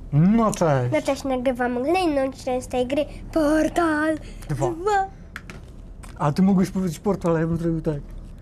No cześć. No cześć, nagrywam kolejną część tej gry Portal 2. A ty mógłbyś powiedzieć portal, a ja bym zrobił tak.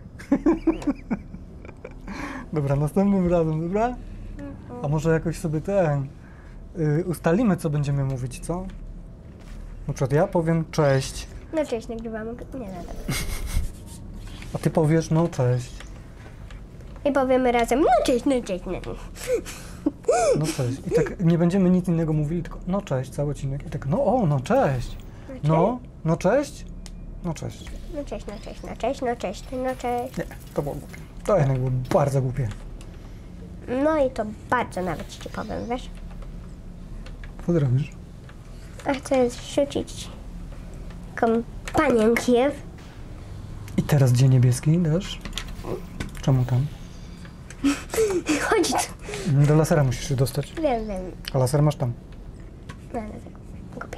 Dobra, następnym razem, dobra? A może jakoś sobie ustalimy, co będziemy mówić, co? Na przykład ja powiem cześć, No cześć, nagrywam. Nie nadal. a ty powiesz no cześć. I powiemy razem no cześć, no cześć, no. No cześć. I tak nie będziemy nic innego mówili, tylko no cześć, cały odcinek. I tak no cześć. No cześć. No cześć. No cześć, no cześć, no cześć, no cześć, no cześć. Nie, to było głupie. To jednak było bardzo głupie. No i to bardzo nawet ci powiem, wiesz? Co ty robisz? A chcę rzucić kompanię Kiew. I teraz gdzie niebieski dasz? Czemu tam? Chodź tu. Do lasera musisz się dostać. Wiem. A laser masz tam. No, no, głupie.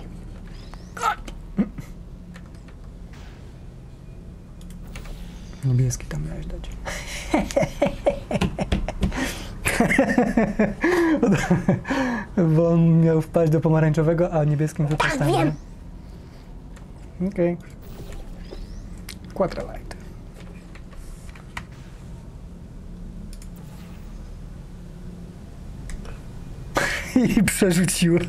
Niebieski tam miałeś dać. Bo on miał wpaść do pomarańczowego, a niebieskim wypaść tam. wiem. Okej. Quadralight. I przerzuciłeś.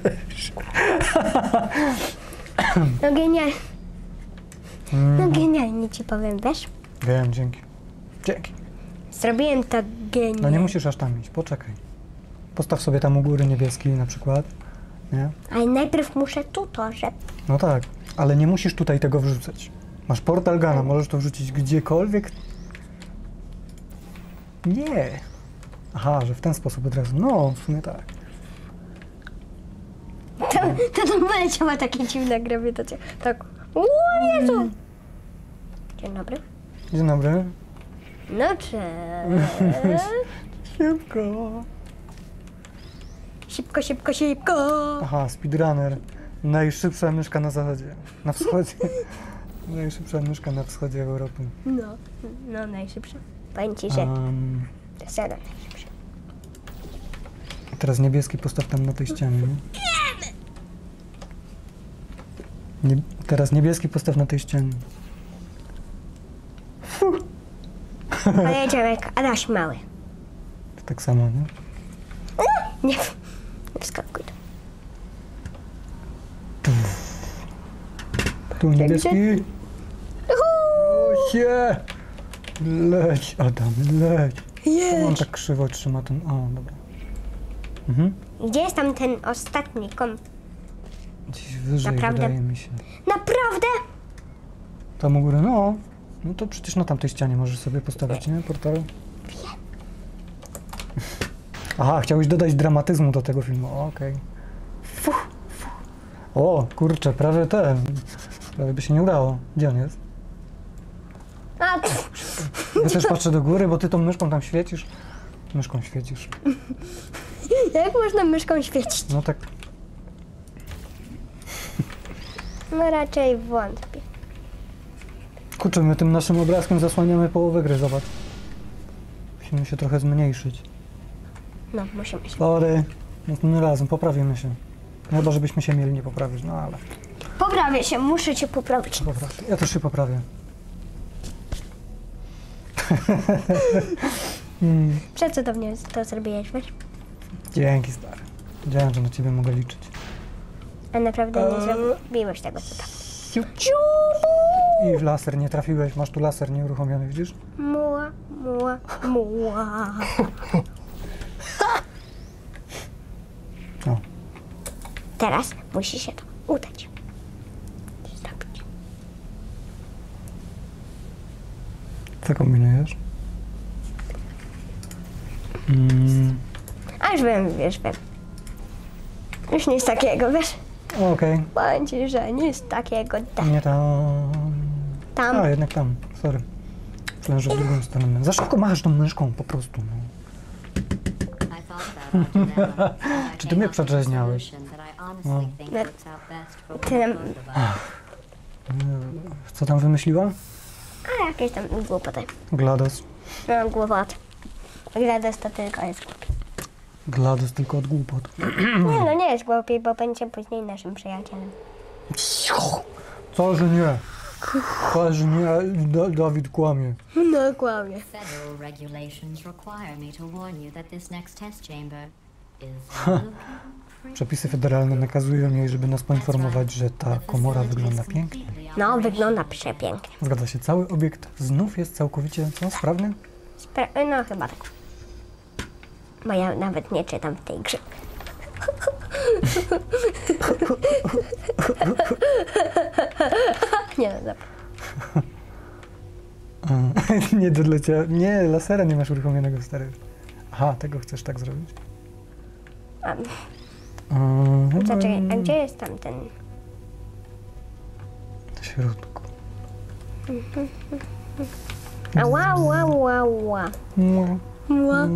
No genialnie. No genialnie ci powiem, wiesz? Wiem, dzięki. Dzięki. Zrobiłem to genialnie. No nie musisz aż tam iść, poczekaj. Postaw sobie tam u góry niebieski na przykład, nie? Ale najpierw muszę tu to, że... No tak, ale nie musisz tutaj tego wrzucać. Masz portal gana, możesz to wrzucić gdziekolwiek. Nie. Aha, że w ten sposób od razu. No, w sumie tak. To poleciała takie dziwne grawitacja. Tak. O Jezu! Dzień dobry. Dzień dobry. No cześć. Szybko. Aha, speedrunner. Najszybsza myszka na zachodzie. Na wschodzie. Najszybsza myszka na wschodzie Europy. No najszybsza. Powiem ci, że to jest jeden najszybszy. Teraz niebieski postaw tam na tej ścianie, nie? Teraz niebieski postaw na tej ścianie. Pojedziemy jak Adaś mały. To tak samo, nie? Nie wskakuj tu. Tu niebieski. Osie! Leć, Adam, leć. On tak krzywo trzyma ten... O, dobra. Gdzie jest tam ten ostatni Gdzieś wyżej, Naprawdę? wydaje mi się. Naprawdę? Tam u góry, no. No to przecież na tamtej ścianie możesz sobie postawić, nie? Portal. Aha, chciałeś dodać dramatyzmu do tego filmu. Okej. O, kurczę, prawie by się nie udało. Gdzie on jest? A, Ja też patrzę do góry, bo ty tą myszką tam świecisz. Myszką świecisz. jak można myszką świecić? No tak. No raczej wątpię. Kurczę, my tym naszym obrazkiem zasłaniamy połowę gry, zobacz. Musimy się trochę zmniejszyć. No, musimy się. Sorry, następnym razem poprawimy się. No chyba, żebyśmy się mieli nie poprawić, no ale Poprawię się, muszę cię poprawić. popraw. Ja też się poprawię. Przecudownie to zrobiłeś, wiesz? Dzięki, stary. Wiedziałem, że na ciebie mogę liczyć. A naprawdę nie zrobiłeś tego cuda. I w laser nie trafiłeś, masz tu laser nieuruchomiony, widzisz? Muła. O. Teraz musi się to udać. Zrobić. Co kombinujesz? A już wiem, wiesz. Już nic takiego, wiesz? Okej, Powiem ci, że nic takiego. nie tam. Tam. A, jednak tam, sorry. Myślałem, że w drugą stronę. Za szybko machasz tą myszką, po prostu, no. Czy ty mnie przedrzeźniałeś? Ty, Co tam wymyśliła? a jakieś tam głupoty. GLaDOS. No, głupot. GLaDOS to tylko jest głupi. GLaDOS tylko od głupot. Nie no, nie jest głupi, bo będzie później naszym przyjacielem. Co, że nie? Co, że nie? Dawid kłamie. No, kłamie. Federal regulations require me to warn you that this next test chamber is looking pretty. Przepisy federalne nakazują jej, żeby nas poinformować, że ta komora wygląda pięknie. No, wygląda przepięknie. Zgadza się, cały obiekt znów jest całkowicie, co, sprawny? No, chyba tak. Bo ja nawet nie czytam w tej grze. Nie, no, dobra. Nie doleciałem. Nie, lasera nie masz uruchomionego, stary. Aha, tego chcesz tak zrobić? Zaczekaj, a gdzie jest tam ten... W środku. Ała, ła, ła, ła. Ła.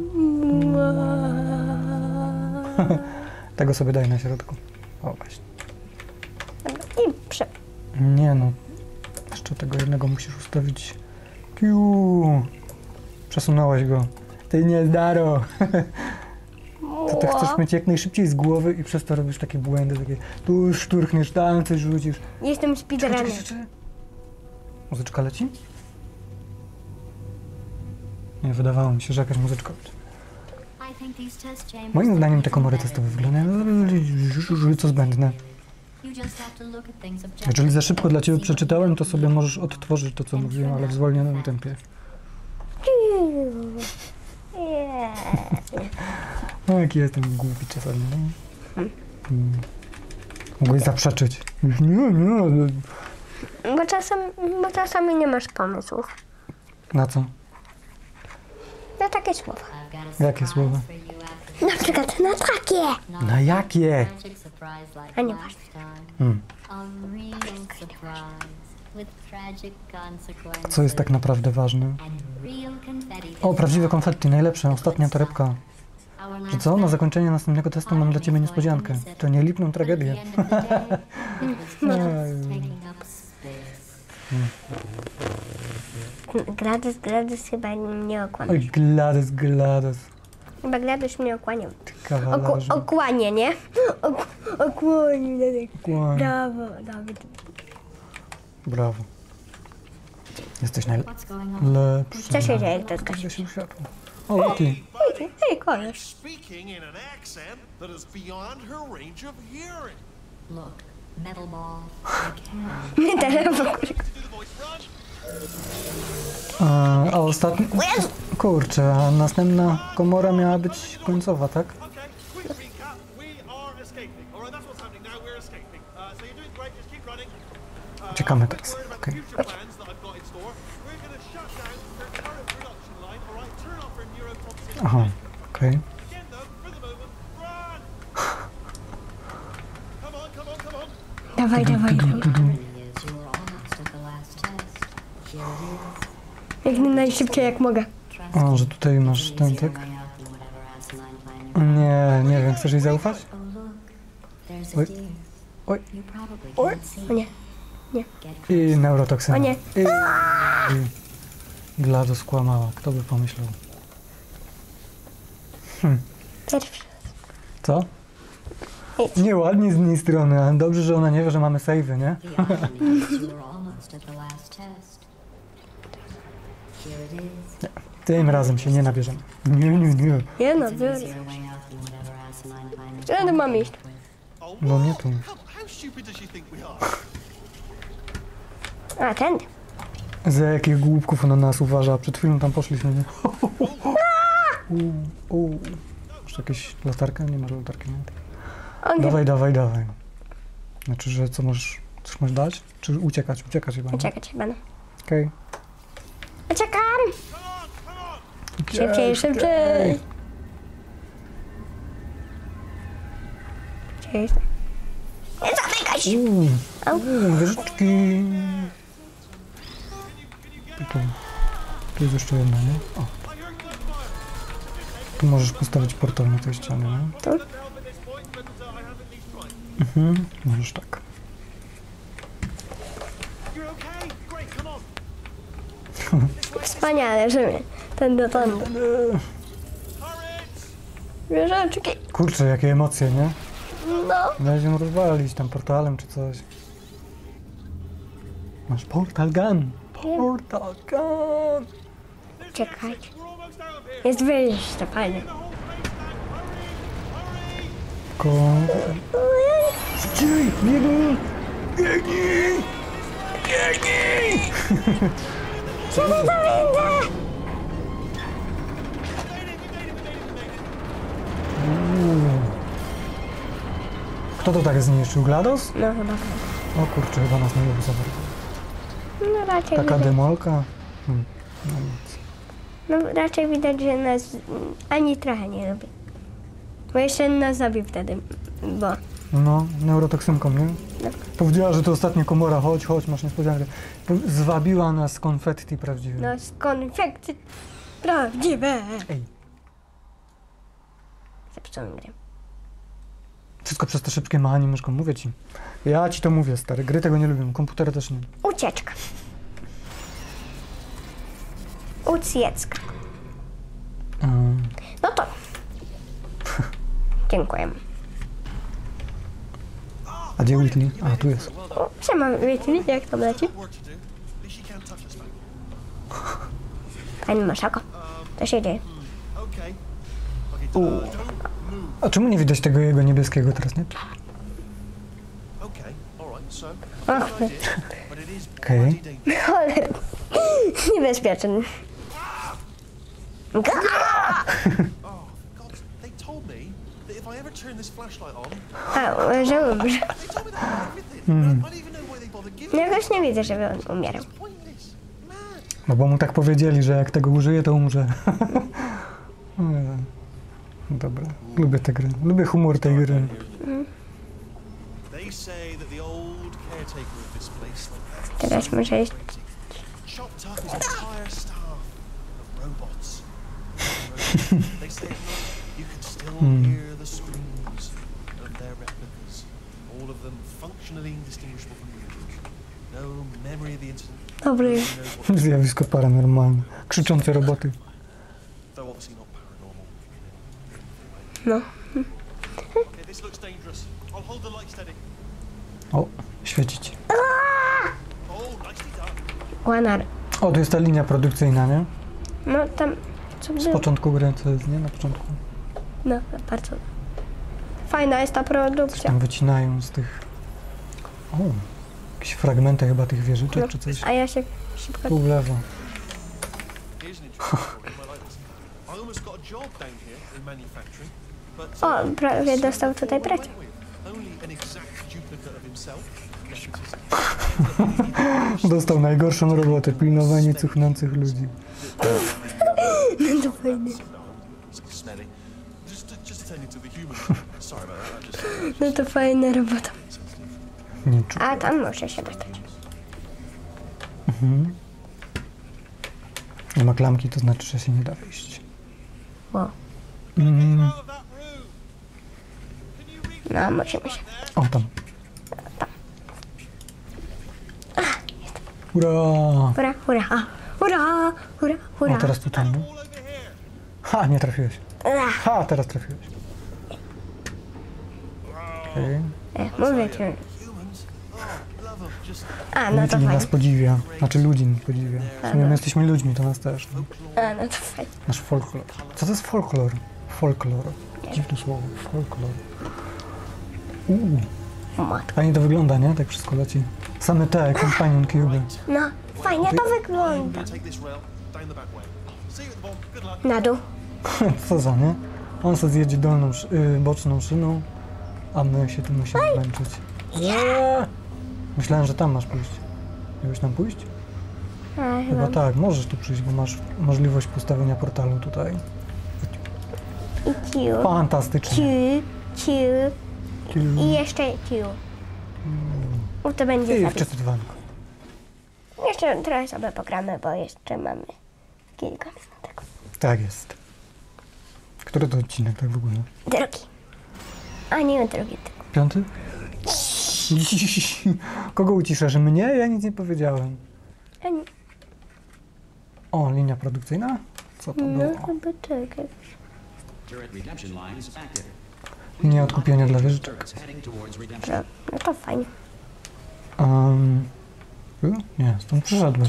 Tego sobie daj na środku. O, właśnie. I Nie no. Jeszcze tego jednego musisz ustawić. Kiu. Przesunąłeś go. Ty niezdaro. To ty chcesz mieć jak najszybciej z głowy i przez to robisz takie błędy, takie tu szturchniesz, tam coś rzucisz. Jestem speedrunner. Muzyczka leci? Nie, wydawało mi się, że jakaś muzyczka leci. I think these test chambers Moim zdaniem look te komory even testowe better. wyglądają co zbędne. You just have to look at things Jeżeli za objectively szybko dla ciebie and see what przeczytałem, to you sobie can możesz odtworzyć to, co mówiłem, ale w zwolnionym tempie. No jaki jestem głupi czasami, no. Mogłeś zaprzeczyć. Nie. Bo czasami nie masz pomysłów. Na co? Na takie słowa. I've got a Jakie surprise słowa? for you after Na przykład na takie. not Na jakie? tragic surprise like A nie last time. Hmm. A real surprise with tragic consequences. Co jest tak naprawdę ważne? And real confetti O, prawdziwe konfetti, najlepsze, ostatnia torebka. Our Że co? Na zakończenie następnego testu mam dla ciebie niespodziankę. To nie lipną tragedię. GLaDOS chyba mnie okłamał. Oj, GLaDOS. Chyba GLaDOS mnie okłaniał. Ty kawalarzu. Okłanie, nie? Okłanie, Dawid. Kłanie. Brawo, Dawid. Brawo. Jesteś What's going on? najlepszy. Co się dzieje, kto zgasił? Zgasił światło. O, Luki. Ej, koleś. Speaking in an accent that is beyond her range of hearing. Look, metal ball, I can. Telefon. Do the voice, Raj. A ostatni... Kurczę, a następna komora miała być końcowa, tak? Okay, quick recap. We are escaping. All right, that's what's happening now. We're escaping. So you're doing great. Just keep running. Uciekamy Quick teraz. word about Okej. the future plans that I've got in store. We're going to shut down her current production line. All right, turn off her neurotoxin. Aha, okej. Again, though, for the moment, run. Come on, come on, come on. Dawaj, dawaj, dawaj. Irony is you were almost at the last test. Here it is. Jak najszybciej jak mogę. Trust O, me. że tutaj masz ten, Easier tak? way out than whatever asinine plan you're Nie wiem, chcesz jej zaufać? Oh look, there's a Oj. deer. Oj. You probably Oj. can't see. O nie. Get I neurotoksyna. O nie. I... GLaDOS kłamała, kto by pomyślał. Pierwszy. Co? Nic. Nieładnie z niej strony, ale dobrze, że ona nie wie, że mamy save'y, nie? The irony is you were almost at the last test. Here it is. Tym razem się nie nabierzemy. Nie. Nie no, It's an biorę. easier way out than whatever asinine plan you're Gdzie mam iść? Oh, No nie what? tu. How stupid does she think we are? A, ten. Za jakich głupków ona nas uważa? Przed chwilą tam poszliśmy, nie? Masz jakieś latarkę? Nie masz latarki, nie? On Dawaj. Znaczy, że co możesz... Coś możesz dać? Czy uciekać? Uciekać chyba, nie? Uciekać chyba, no. Okej. Uciekam! Come on, come on. Szybciej, szybciej! Gdzie jest? Nie zamykaj się! Wieżyczki. Tu jest jeszcze jedna, nie? O. Tu możesz postawić portal na tej ścianie, nie? Tu? Help at this point, but I haven't been trying. Możesz tak. You're okay? Great, come on. Wspaniale, że mnie. Ten do ten. Turret! Wieżyczki. Kurczę, jakie emocje, nie? No. Miałeś ją rozwalić tam portalem czy coś. Masz portal gun. Portal gun. Czekajcie. We're almost out of here. Jest wyjście, fajnie. The whole place back. Hurry! Ko... Szybciej! Biegnij! Biegnij! Biegnij! Co to za winda? Kto to tak zniszczył? GLaDOS? No chyba tak. O kurczę, chyba nas nie lubi za bardzo. No raczej Taka widać. demolka. No nic. No raczej widać, że nas ani trochę nie lubi. Bo jeszcze nas zabił wtedy, bo... No, neurotoksynką, nie? No. Powiedziała, że to ostatnia komora, chodź, masz niespodziankę. Zwabiła nas z konfetti prawdziwym. No z konfekty prawdziwe. Ej, Zepsułem grę. wszystko przez te szybkie machanie myszką, mówię ci. Ja ci to mówię, stary, gry tego nie lubią, komputery też nie. Ucieczka. Ucieczka. No to. Dziękuję. A gdzie Whitley? A, tu jest. O, siema, wiecie, jak to leci? Work to do. At least you can't touch us, mate. Pani Maszako. To się dzieje. Okay. Okay, don't move. A czemu nie widać tego jego niebieskiego teraz, nie? Okay, alright, so, Ach, I've got an idea, but it is Okay. bloody dangerous. cholera. Niebezpieczny. Oh, God, they told me that if I ever turn this flashlight on, A, że umrze. they told me that everything. I don't even know why they bother giving No me jakoś nie widzę, żeby on umierał. It's pointless. Mad. No bo mu tak powiedzieli, że jak tego użyje, to umrze. Dobra, lubię tę grę. Lubię humor tej gry. They say that the old caretaker of this place Teraz muszę iść. chopped up his entire staff of robots. They say at night you can still hear the screams of their replicas, all of them functionally indistinguishable from humans. No memory of the incident. Dobry. Who knows what- Zjawisko paranormalne. Krzyczące roboty. Though obviously not paranormal. No. Okay, this looks dangerous. I'll hold the light steady. O, świecić. Oh, nicely done. Łanar. O, tu jest ta linia produkcyjna, nie? No tam... Co Z było? początku gry, co jest, nie? Na początku. No, bardzo. Fajna jest ta produkcja. Tam wycinają z tych... O, jakieś fragmenty chyba tych wieżyczek czy coś. A ja się szybko... Tu w lewo. Here's an interesting story. I like this. I almost got a job down here in manufacturing, but O, prawie dostał tutaj pracę. only an exact duplicate of himself. Dostał najgorszą robotę, pilnowanie cuchnących ludzi. No to fajnie. Smelly. Just attending to the human. Sorry about that. No to fajna robota. Nie czuł. A tam muszę się dostać. Nie ma klamki, to znaczy, że się nie da wyjść. Wow. Mm. Out of that room. Can you read No, musimy się. O, tam. Ura! Hurra, hurra, hurra, hurra, hurra. O, teraz tutaj, no. all over here? Ha, nie trafiłeś. Ach, Ha, teraz trafiłeś. Okej. mówię ci. Humans? Oh, love them. Just A, no to Whitley nas fajnie. podziwia. Znaczy ludzi nas podziwia. W sumie my jesteśmy ludźmi, to nas też. No. A, no to fajnie. Nasz folklor. Co to jest folklor? Folklor. Dziwne słowo. Folklor. Matko. Fajnie to wygląda, nie? Tak wszystko leci. Same te companion cube. No, fajnie to I'm wygląda. gonna take this rail down the back way. See you at the bottom. Good luck. Na dół. Co za, nie? On se zjedzie dolną, boczną szyną, a my się tu musimy męczyć. Myślałem, że tam masz pójść. Miałeś tam pójść? A, Chyba tak, możesz tu przyjść, bo masz możliwość postawienia portalu tutaj. I ciu. Fantastycznie. Ciu, ciu. I jeszcze ciu. O, to będzie I zapis. wczytywanko. Jeszcze trochę sobie pogramy, bo jeszcze mamy kilka minutek. Tak jest. Który to odcinek tak w ogóle? Drugi. A nie drugi, tylko. 5? Kogo uciszasz? Mnie? Ja nic nie powiedziałem. A nie, O, linia produkcyjna? Co to no było? chyba tak. Turret redemption lines active. Nie odkupienie dla wieżyczek. Turrets heading towards redemption. No to fajnie. Tu? Nie, stąd przyszedłeś.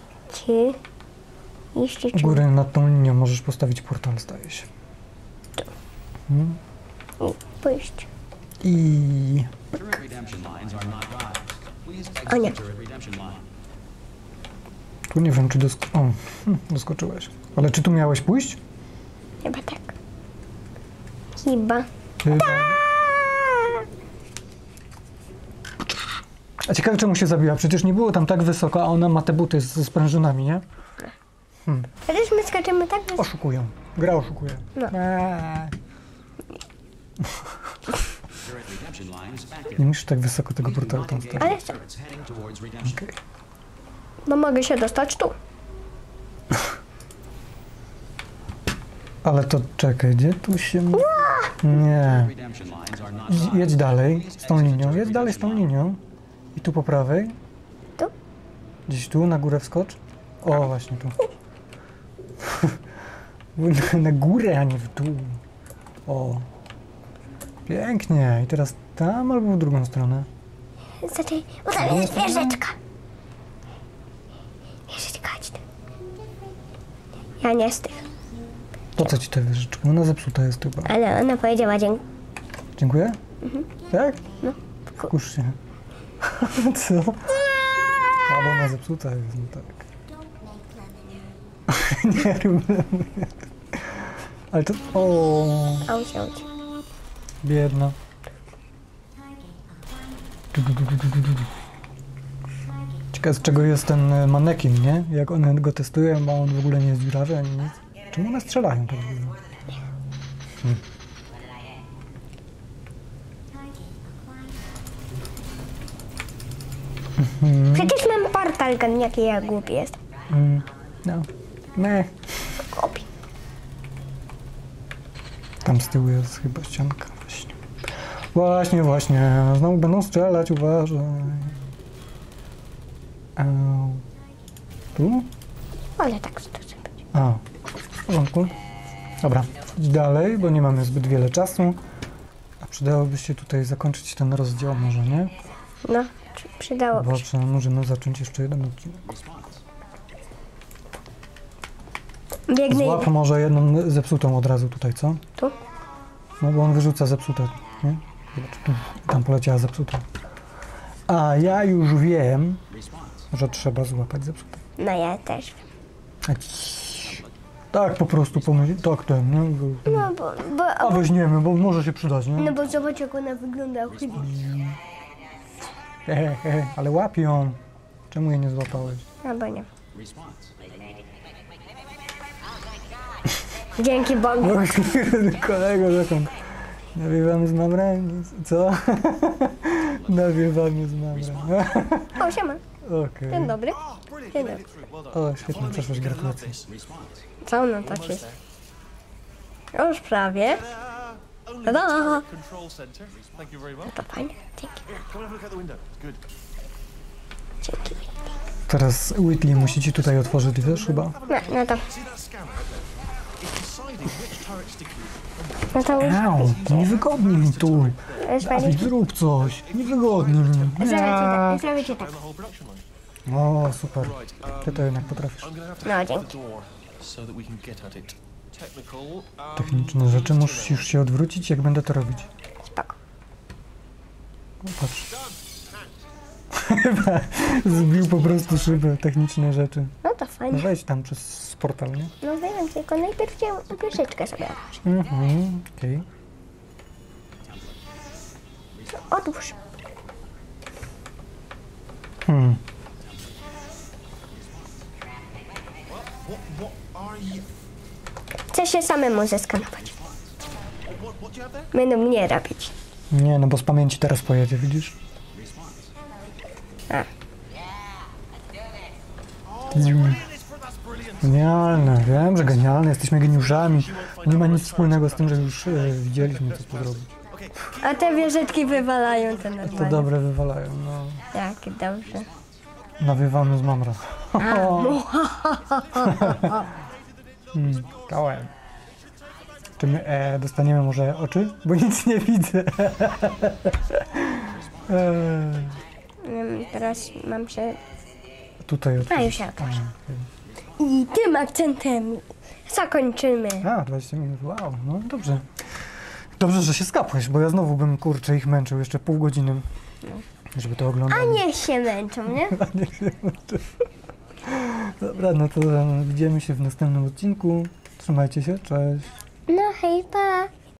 Jeszcze U góry nad tą linią możesz postawić portal, zdaje się. pójść. I... Turret redemption lines are not rise. Please O nie. exit turret redemption line. Tu nie wiem, czy doskoczyłeś. Ale czy tu miałeś pójść? Chyba tak. Chyba. Chyba. A ciekawe, czemu się zabiła? Przecież nie było tam tak wysoko, a ona ma te buty ze sprężynami, nie? Przecież my skaczemy tak wysoko. Oszukują. Gra oszukuje. No. Turret redemption lines active. Nie musisz tak wysoko tego portalu tam stawić. Ale chcę, Turrets heading towards redemption. Okej. bo mogę się dostać tu. Ale to czekaj, gdzie tu się... Nie. Redemption lines are not rise. Jedź dalej z tą linią, jedź dalej z tą linią. I tu po prawej. Tu? Gdzieś tu, na górę wskocz. O, właśnie tu. Na górę, a nie w dół. O. Pięknie. I teraz tam albo w drugą stronę. Znaczy, bo tam jest wieżyczka. Wieżyczka, chodź tu. Ja nie z tych, Po co ci ta wieżyczka? Ona zepsuta jest chyba. ale ona powiedziała dziękuję. Dziękuję? Tak? No. Kusz się. Co? A, bo ona zepsuta jest, no tak. Nie rób. Ale to... O, Auć. biedna. Ciekawe, z czego jest ten manekin, nie? Jak one go testują, bo on w ogóle nie jest dziurawy ani nic. Czemu one strzelają tak w ogóle? Przecież mam portal, jaki ja głupi jest. No. Nie. Głupi. Tam z tyłu jest chyba ścianka właśnie. Właśnie. Znowu będą strzelać, uważaj. Tu? Ale tak to sobie będzie. A, w porządku. Dobra, idź dalej, bo nie mamy zbyt wiele czasu. A przydałoby się tutaj zakończyć ten rozdział może, nie? No, przydałoby Bo się. możemy zacząć jeszcze jeden odcinek. Biegnę Złap może jedną zepsutą od razu tutaj, co? tu. No bo on wyrzuca zepsute, nie? Zobacz, tu. Tam poleciała zepsuta. A ja już wiem, że trzeba złapać zepsute. No ja też. Tak po prostu pomyśl, tak ten, nie? No A weźmiemy, bo może się przydać, nie? no bo zobacz jak ona wygląda. Ale łapią. Czemu jej nie złapałeś? Albo nie. Dzięki Bogu. Kolego, dokąd? Nawiewamy z mamrem? Co? Nawiewamy z mamrem. O, siema. Okej. Dzień dobry. Oh, brilliant. Dzień You made dobry. it through. Well done. O, świetnie, przeszłeś, gratulacje. Co ona tak jest? Już prawie. Only Ta-da! the turret control center. Thank you very much. To fajnie. Dzięki. Come and have a look out the window. Good. Dzięki. Teraz Whitley musi ci tutaj otworzyć, wiesz, chyba? No to. See that scanner out there? It's deciding which turrets to keep. No to już. Au, niewygodnie mi tu. Już fajnie. Dawid, zrób coś. Niewygodnie mi. Zrobię ci tak. Down the whole production line. O, super. Right. Ty to jednak potrafisz. I'm gonna have to No, hack dzięki. the door so that we can get at it. Technical. Techniczne rzeczy musisz się odwrócić, jak będę to robić. Spoko. O, patrz. Zbił po prostu szybę, techniczne rzeczy. No to fajnie. Wejdź tam przez portal, nie? No wiem, tylko najpierw chciałem wieżyczkę sobie otworzyć. Okej. Otwórz. What are you? Chcę się samemu zeskanować. What do you have there? Będą mnie robić. Nie, no bo z pamięci teraz pojedzie, widzisz? A. That's brilliant. Genialne, wiem, że genialne, jesteśmy geniuszami. Nie ma nic wspólnego z tym, że już widzieliśmy, co tu zrobić. Okay. A te wieżyczki wywalają te To normalnie. dobre wywalają, no. Tak, dobrze. Nawiewamy z mamra. Kałem. tym dostaniemy może oczy, bo nic nie widzę. Teraz mam się... Tutaj A, już jakoś. I tym akcentem zakończymy. A, 20 minut, wow, no dobrze. Dobrze, że się skapłeś, bo ja znowu bym, kurczę, ich męczył jeszcze pół godziny, żeby to oglądać. A niech się męczą, nie? Dobra, no to widzimy się w następnym odcinku. Trzymajcie się, cześć. No hej, pa!